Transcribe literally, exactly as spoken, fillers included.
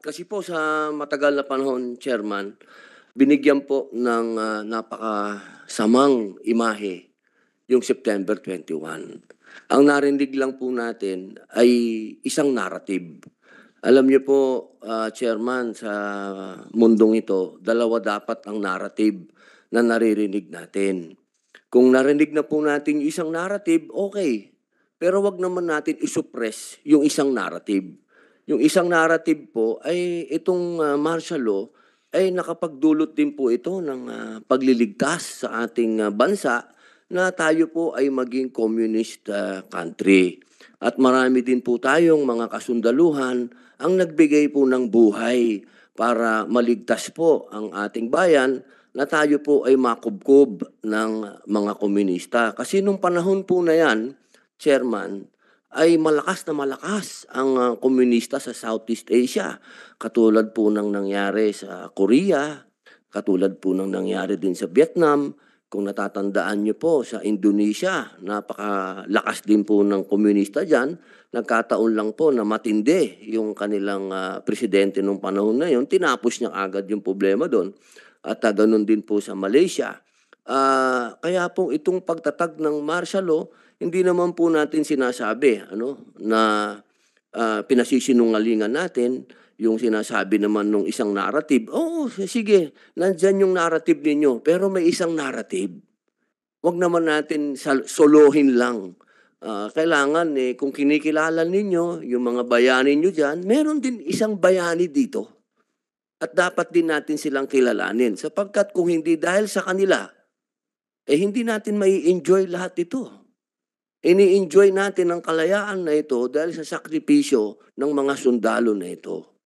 Kasi po sa matagal na panahon, Chairman, binigyan po ng, ah, napakasamang imahe yung September twenty-one. Ang narinig lang po natin ay isang narrative. Alam niyo po, ah, Chairman, sa mundong ito, dalawa dapat ang narrative na naririnig natin. Kung narinig na po natin yung isang narrative, okay. Pero 'wag naman natin i-suppress yung isang narrative. Yung isang narrative po ay itong, ah, martial law ay nakapagdulot din po ito ng, ah, pagliligtas sa ating, ah, bansa na tayo po ay maging communist, ah, country. At marami din po tayong mga kasundaluhan ang nagbigay po ng buhay para maligtas po ang ating bayan na tayo po ay makubkob ng mga komunista. Kasi nung panahon po na yan, Chairman, ay malakas na malakas ang ah, komunista sa Southeast Asia. Katulad po ng nangyari sa Korea, katulad po ng nangyari din sa Vietnam. Kung natatandaan niyo po sa Indonesia, napakalakas din po ng komunista dyan. Nagkataon lang po na matindi yung kanilang ah, presidente nung panahon na yun. Tinapos niya agad yung problema doon. At uh, ganun din po sa Malaysia. Ah, kaya po itong pagtatag ng martial law, hindi naman po natin sinasabi ano na ah, pinasisinungalingan natin yung sinasabi naman nung isang narrative. Oo, sige, nandyan yung narrative ninyo, pero may isang narrative. Wag naman natin sal- solohin lang. Ah, kailangan eh, kung kinikilala ninyo yung mga bayani nyo dyan, meron din isang bayani dito. At dapat din natin silang kilalanin sapagkat kung hindi dahil sa kanila, eh hindi natin mai enjoy lahat ito. Ini-enjoy natin ang kalayaan na ito dahil sa sakripisyo ng mga sundalo na ito.